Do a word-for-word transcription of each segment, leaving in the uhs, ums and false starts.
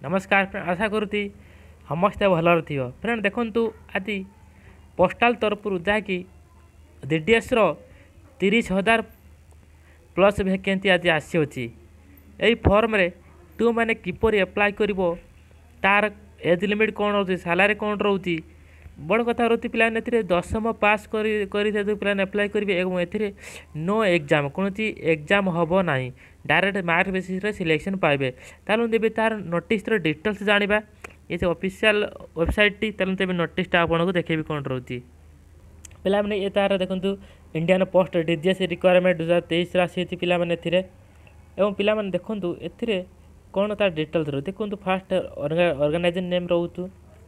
नमस्कार फ्रेंड, आशा करुँगी समस्ते भलर थी फ्रेंड। देखु आज पोस्टाल तरफ जहाँकि डीडीएस तीस हजार प्लस वैकेंसी आज आसी यही फॉर्म रे तू मैंने किपर एप्लाय कर तार एज लिमिट कौन रोचे सालारी कौन रोचे बड़ कथा रोचे पे दशम पास कर पे एप्लाय करेंगे नो एग्जाम कौन एग्जाम हम ना डायरेक्ट मार्क बेसिस सिलेक्शन पाइबे। तालु देबे तार नोटिस डिटेल्स जानिबा ये जो ऑफिशियल वेबसाइट टी तालु देबे नोटिस टा आपन को देखेबी कोन रहउची पिला माने ए तार देखंतु इंडियन पोस्ट डीजीएस रिक्वायरमेंट दो हज़ार तेईस रासी थी पिला माने एथिरे एवं पिला माने देखंतु एथिरे कोन तार डिटेल्स रह देखंतु फास्ट ऑर्गेनाइजेशन नेम रहउतु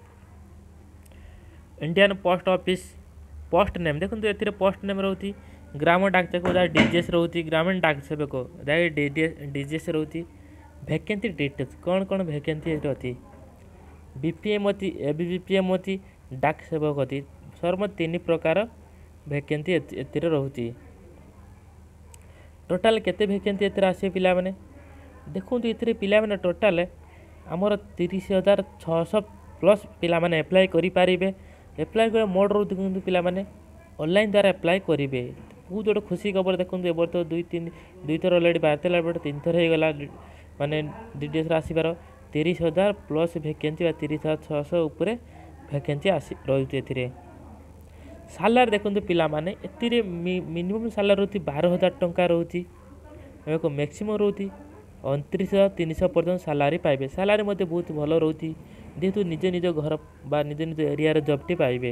Indian post office post name देखंतु एथिरे पोस्ट नेम रहउती ग्राम डाक सेवक डीजीएस रोची ग्रामीण डाक सेवक डीजीएस रोची वैकेंसी डिटेल्स कौन कौन वैकेंसी अच्छी बीपीएम अच्छी एबीपीएम अच्छी डाक सेवक अच्छी सर्व तीन प्रकार वैकेंसी एतिर रोची टोटाल केते वैकेंसी एतिर आसे पिला माने देखंतु एतिर पिला माने टोटाल हमर तीस हजार छःश प्लस पिला माने अप्लाई करि पारिबे। अप्लाई करे मोड रो देखंतु पिला माने ऑनलाइन द्वारा अप्लाई करिवे बहुत गोटे खुशी खबर देखो ए तो दुई तीन दुई थर अलरेडी बाहर बट तीन थर हो गला माने डीडीएस आसबार तीस हजार प्लस वैकेंसी तीस हजार छःश उपर वैकेंसी आसी रही सालार देखो पिला माने एतिरे मिनिमम सालार रोची बारह हजार टंका रोची मैक्सिमम रोची उनतीस हजार तीन सौ पर्यटन सालारी पाइबे। सालारी मध्य बहुत भल रोची जेहेतु निज निज घर बा निज निज एरिया जॉबटी पाइबे।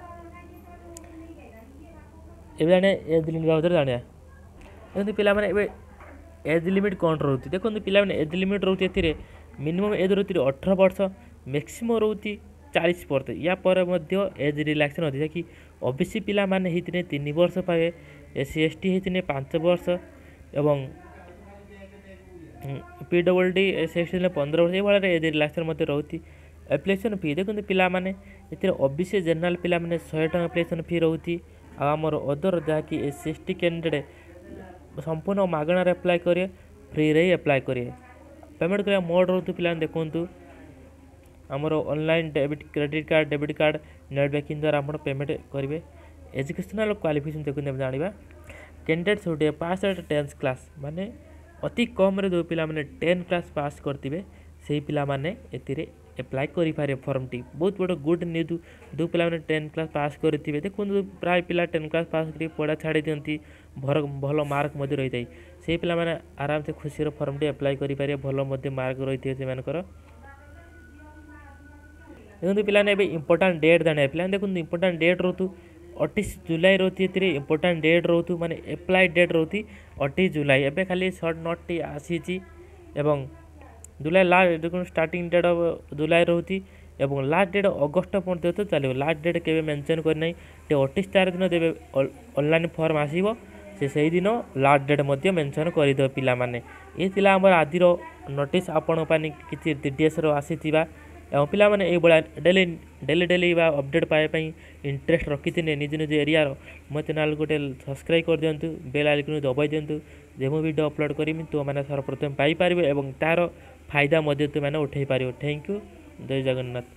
एज लिमिट बाबद जाना देखते पे एज लिमिट कौन रोचे देखो पे एज लिमिट रोचे मिनिमम एज रोचे अठारह वर्ष मैक्सिमम रोचे चालीस वर्ष या पर एज रिलैक्सन होती कि ओबीसी पिला माने होते तीन वर्ष पाए एससी एसटी होते पांच वर्ष एवं PW D S S T पंद्रह वर्ष ये एज रिलैक्सन रोचे। एप्लिकेशन फी देखते पिला माने ओबीसी जनरल पिला माने सौ टका एप्लिकेशन फी रोचे आमर अदर जहाँकि S C S T candidate संपूर्ण मागणार एप्लाय करेंगे फ्री रे एप्लाय करेंगे पेमेंट करा मोड रो पे देखु आमर online debit credit card debit card net banking द्वारा आप पेमेंट करेंगे। एजुकेशनल क्वालिफिकेशन देखते जाना कैंडिडेट्स गोटे पास एट टेन्थ क्लास माने अति कम रे जो पिला माने टेन क्लास पास करते से पिला माने एतिरे एप्लाय करि पारे फॉर्म टी बहुत बड़ गुड न्यूज दो पिला माने टेन क्लास पास करथिबे देखु प्राय पिला टेन क्लास पास करी पढ़ा छाड़ी दियंती भर भल मार्क मध्य रही जाए से पिला माने आराम से खुशी फॉर्म टी एप्लाय करि पारे भल मध्य मार्क रही से मानकर देखो पिला ने इंपोर्टाट डेट जाने पिला देखो इंपोर्टाट डेट रोतु अट्ठाईस जुलाई रोती इंपोर्टाट डेट रोतु माने एप्लाय डेट रोती अट्ठाईस जुलाई एबे खाली शॉर्ट नोट टी आसी एवं जुलाई लास्ट देखो स्टार्टिंग डेट ऑफ जुलाई रोची एवं लास्ट डेट अगस्ट पर्यटन चलो लास्ट डेट के मेंशन करना टे अट्ठाईस तारीख दिन देवे ऑनलाइन फॉर्म आसीबो से सही दिन लास्ट डेट मध्य मेंशन करदे पिला माने ये थिला हमर आदिर नोटिस आपण पानी किछि डीडीएस रो आसीथिबा एवं पिला माने ए बळा डेली डेली डेली बा अपडेट पाए पई इंटरेस्ट रखिथिने निज निज एरिया रो मो चैनल गोटे सब्सक्राइब कर दियंतु बेल आइकन दबाई दियंतु जे मो वीडियो अपलोड करिमि तो माने सर्वप्रथम पाई पारिबे एवं तार फायदा मध्य तुम मैंने उठे पार। थैंक यू, जय जगन्नाथ।